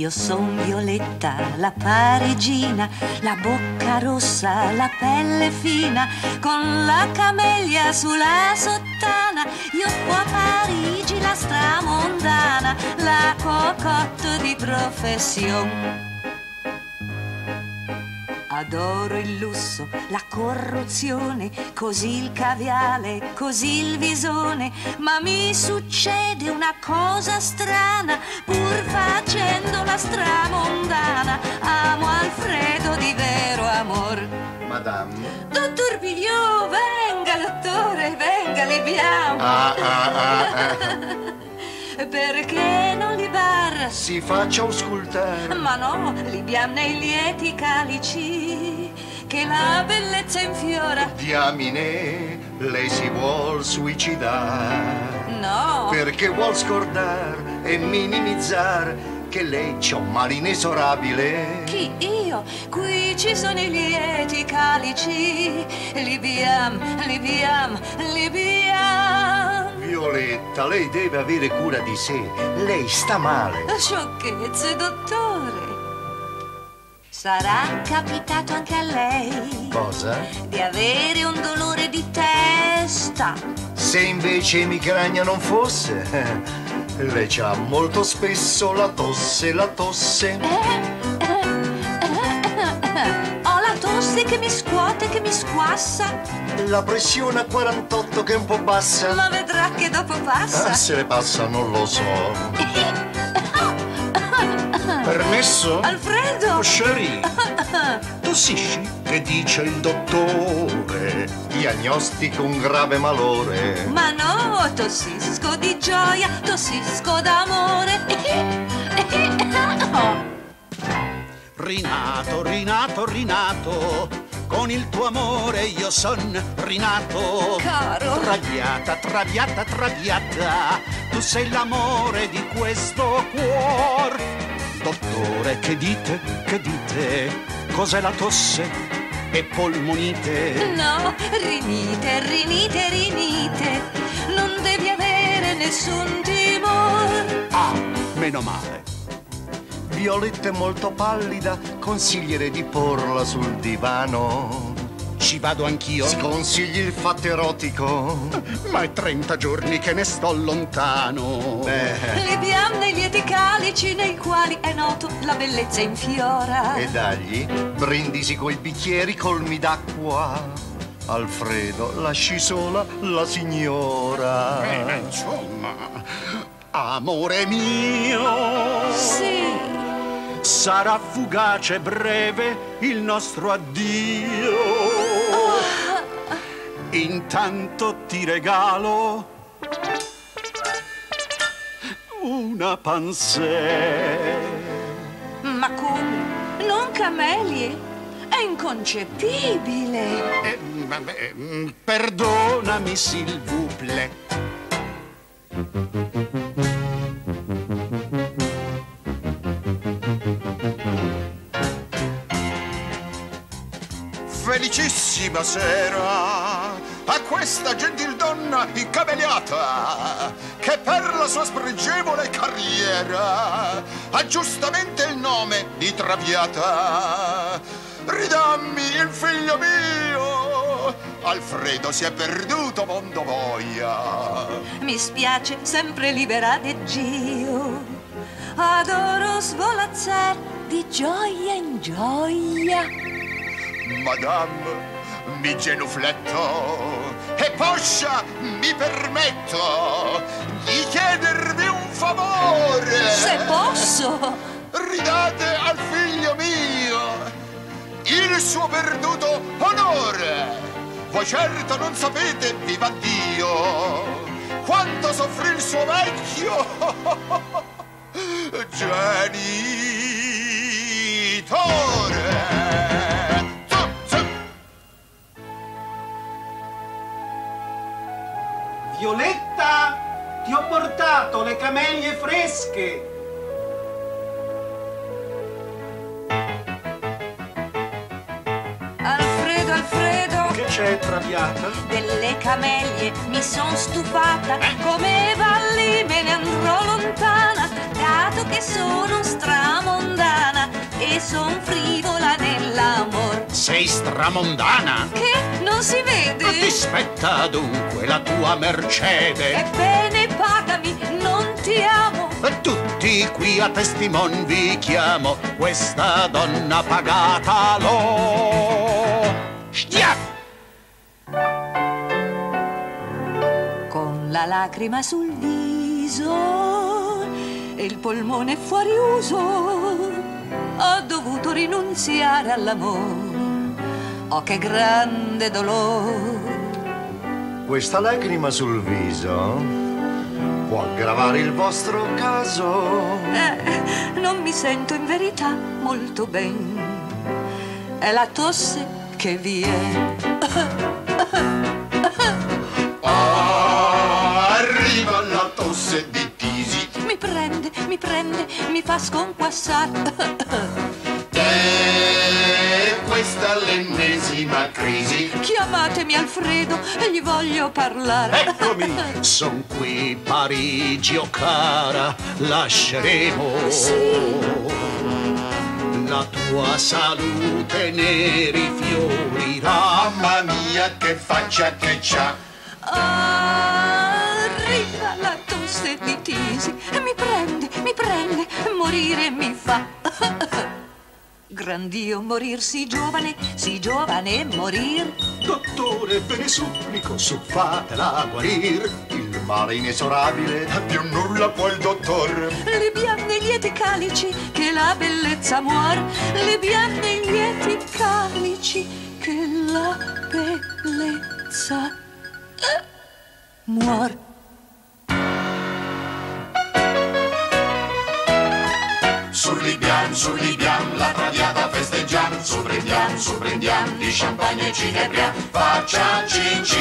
Io son Violetta, la parigina, la bocca rossa, la pelle fina, con la camellia sulla sottana. Io sto a Parigi, la stramondana, la cocotte di professione. Adoro il lusso, la corruzione, così il caviale, così il visone, ma mi succede una cosa strana, pur facendo la stramondana, amo Alfredo di vero amor. Madame. Dottor Pigliò, venga dottore, venga, li abbiamo. Perché non li barra? Si faccia auscultare. Ma no, li abbiamo nei lieti calici che la bellezza infiora. Diamine, lei si vuol suicidare. No. Perché vuol scordare e minimizzare che lei c'ha un male inesorabile. Chi, io? Qui ci sono i lieti calici. Li abbiamo. Violetta, lei deve avere cura di sé. Lei sta male. Sciocchezze, dottore. Sarà capitato anche a lei? Cosa? Di avere un dolore di testa. Se invece emicrania non fosse, lei c'ha molto spesso la tosse. Ho la tosse che mi scuote, che mi squassa. La pressione a 48 che è un po' bassa. Ma vedrà che dopo passa. Se le passa non lo so. Permesso? Alfredo! Oh, Sherry, tossisci? Che dice il dottore? Diagnostico un grave malore. Ma no, tossisco di gioia, tossisco d'amore. Rinato, con il tuo amore io son rinato. Caro. Traviata, tu sei l'amore di questo cuor. Dottore, che dite? Cos'è la tosse e polmonite? No, rinite. Non devi avere nessun timore. Ah, meno male. Violetta è molto pallida, consiglierei di porla sul divano. Ci vado anch'io? Sconsigli il fatto erotico. Ma è 30 giorni che ne sto lontano. Li abbiamo nei lieti calici nei quali è noto la bellezza infiora. E dagli brindisi coi bicchieri colmi d'acqua. Alfredo, lasci sola la signora. Insomma, amore mio. Sì. Sarà fugace e breve il nostro addio. Intanto ti regalo una pansè. Ma come? Non camelie? È inconcepibile. Perdonami, s'il vous plaît. Felicissima sera a questa gentil donna incameliata che per la sua spregevole carriera ha giustamente il nome di Traviata. Ridammi il figlio mio, Alfredo si è perduto mondo voglia. Mi spiace, sempre libera di Gio. Adoro svolazzar di gioia in gioia. Madame, mi genufletto e poscia mi permetto di chiedervi un favore. Se posso. Ridate al figlio mio il suo perduto onore. Voi certo non sapete, viva Dio, quanto soffrì il suo vecchio genitore. Violetta, ti ho portato le camelie fresche. Alfredo, Che c'è traviata? Delle camelie mi son stufata, come valli me ne andrò lontana, dato che sono stramondana e son frivola nell'amor. Sei stramondana? Che non si vede? Ti spetta dunque la tua mercede. Ebbene pagami, non ti amo. E tutti qui a testimon vi chiamo, questa donna pagata l'ho. Stia! Con la lacrima sul viso e il polmone fuori uso, ho dovuto rinunziare all'amore. Oh, che grande dolore! Questa lacrima sul viso può aggravare il vostro caso. Non mi sento in verità molto ben. È la tosse che viene. Arriva la tosse di Tisi. Mi prende, mi fa sconquassare. Questa l'ennesima crisi. Chiamatemi Alfredo, gli voglio parlare. Eccomi, son qui Parigi, oh cara, lasceremo. Sì. La tua salute ne rifiorirà. Mamma mia, che faccia che c'ha. Arriva la tosse di Tisi. Mi prende, morire mi fa. Grandio morir sì giovane morir. Dottore, ve ne supplico, su fatela guarir. Il male inesorabile, Più nulla può il dottor. Le bianche lieti calici che la bellezza muor. Le bianche lieti calici che la bellezza muor. Sul Libiam, la traviata festeggiam. Su prendiam, di champagne ci inebriam. Faccia cin